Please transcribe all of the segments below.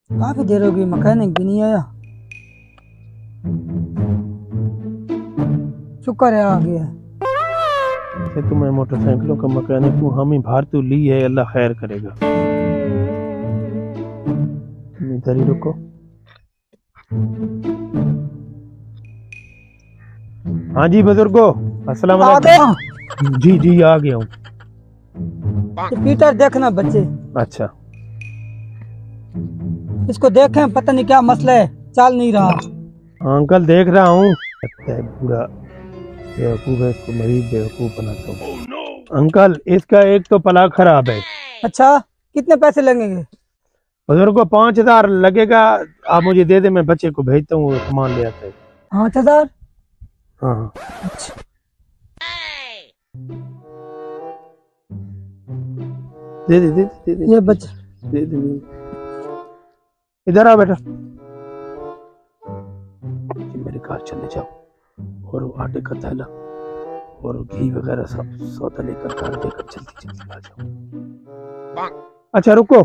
काफी देर हो गई, मैकेनिक भी नहीं आया। शुक्र है आ गया। तुम्हें मोटरसाइकिलों का मैकेनिक हूँ, हम ही भार तो ली है, अल्लाह खैर करेगा। तुम इधर ही रुको। हाँ जी बुजुर्गो, अस्सलाम वालेकुम। जी जी आ गया हूँ। पीटर देखना बच्चे। अच्छा इसको देखें, पता नहीं क्या मसला है, चल नहीं रहा। अंकल देख रहा हूँ, लगता है पूरा बेवकूफ है, इसको मरीज बेवकूफ बनाता हूँ। अंकल इसका एक तो पलाग खराब है। अच्छा कितने पैसे लगेंगे? बुजुर्गो 5000 लगेगा, आप मुझे दे दे, मैं बच्चे को भेजता हूँ, वो सामान ले आता है। 5000? हाँ अच्छा दे दे दे दे दे ये बच्चे दे दे दे। इधर आ बेटा, मेरे घर चले जाओ और आटे का थैला और घी वगैरह सब सौदा लेकर घर देकर जल्दी जल्दी आ जाओ। अच्छा रुको।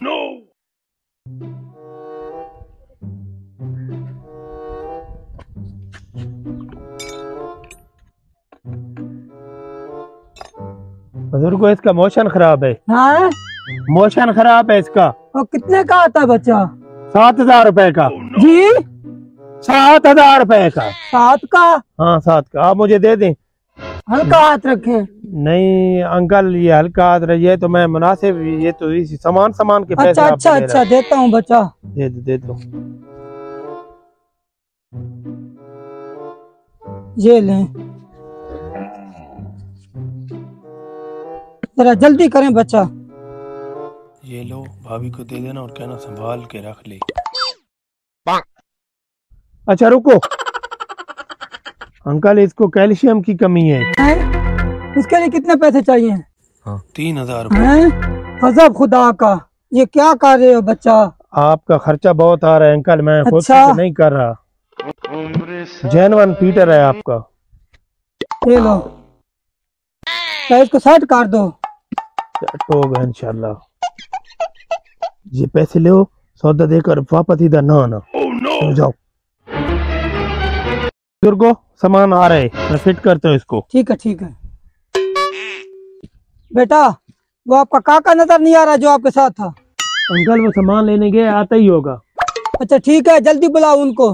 बुजुर्गो इसका मोशन खराब है। हाँ मोशन खराब है इसका। और कितने का आता बच्चा? 7000 रुपए का। जी 7000 रुपए का। 7 का? हाँ 7 का, आप मुझे दे दें। हल्का हाथ रखे। नहीं अंकल ये हल्का हाथ रही है तो मैं मुनासिब, ये तो इसी सामान के पैसे अच्छा अच्छा अच्छा देता हूँ बच्चा। दे दो। ये लें, जरा जल्दी करें बच्चा। ये लो, भाभी को दे देना और कहना संभाल के रख ले। अच्छा रुको अंकल, इसको कैल्शियम की कमी है। इसके लिए कितने पैसे चाहिए? 3000 गजब खुदा का, ये क्या कर रहे हो बच्चा? आपका खर्चा बहुत आ रहा है अंकल, मैं खुद अच्छा। से नहीं कर रहा। जेनवन पीटर है आपका। ये लो, तो इसको सेट कर दो। होगा इंशाल्लाह। ये पैसे लो, सौदा देकर वापस इधर ना आना। जाओ बुजुर्गो, सामान आ रहे, मैं फिट करता हूँ इसको। ठीक है। बेटा वो आपका काका नजर नहीं आ रहा जो आपके साथ था? अंकल वो सामान लेने गए, आता ही होगा। अच्छा ठीक है, जल्दी बुलाओ उनको।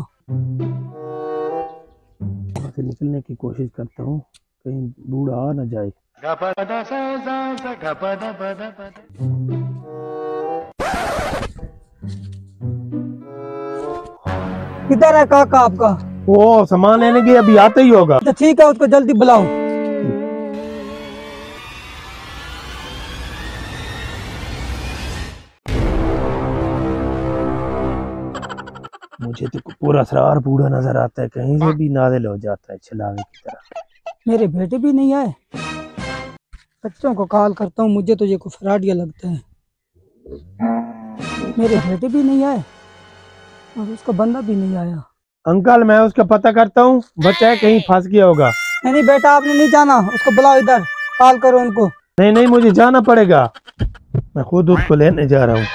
से निकलने की कोशिश करता हूँ, कहीं बूढ़ा आ न जाए। किधर है काका आपका? वो सामान लेने गए, अभी आता ही होगा। अच्छा ठीक है, उसको जल्दी बुलाओ। मुझे तो पूरा सरार बूढ़ा नजर आता है, कहीं से भी नाज़िल हो जाता है छलावे की तरह। मेरे बेटे भी नहीं आए, बच्चों को कॉल करता हूँ, मुझे तो ये कुछ फ्रॉडिया लगता है। मेरे बेटे भी नहीं आए और उसका बंदा भी नहीं आया। अंकल मैं उसका पता करता हूँ, बच्चा है कहीं फंस गया होगा। नहीं बेटा आपने नहीं जाना, उसको बुलाओ इधर, कॉल करो उनको। नहीं मुझे जाना पड़ेगा, मैं खुद उसको लेने जा रहा हूँ।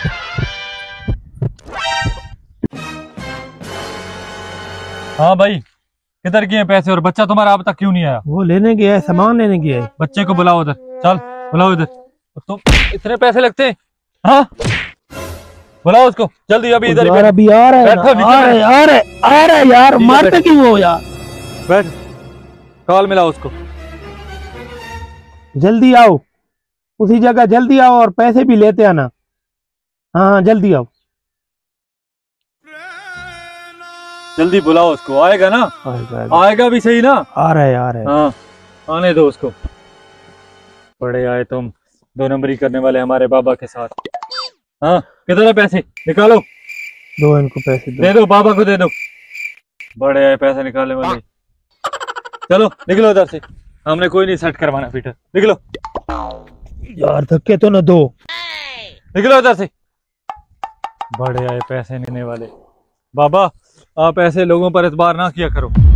हाँ भाई, किधर गए पैसे और बच्चा तुम्हारा अब तक क्यों नहीं आया? वो लेने गया है, सामान लेने गया है। बच्चे को बुलाओ उधर, चल बुलाओ इधर। तुम इतने पैसे लगते हैं? हाँ बुलाओ उसको जल्दी, अभी इधर यार अभी आ रहा है यार, मारते क्यों हो यार? बैठ, कॉल मिलाओ उसको। जल्दी आओ, उसी जगह जल्दी आओ और पैसे भी लेते आना। हाँ जल्दी आओ। जल्दी बुलाओ उसको, आएगा ना? आएगा भी सही ना? आ रहा है। हाँ आने दो उसको। बड़े आए तुम, 2 नंबरी करने वाले हमारे बाबा के साथ। हाँ किधर है पैसे? निकालो। दो इनको पैसे दे दो, बाबा को दे दो। बड़े आए पैसे निकालने वाले। चलो निकलो उधर से, हमने कोई नहीं सेट करवाना पीटर, निकलो। यार धक्के तो न दो, निकलो उधर से। बड़े आए पैसे लेने वाले। बाबा आप ऐसे लोगों पर इतबार ना किया करो।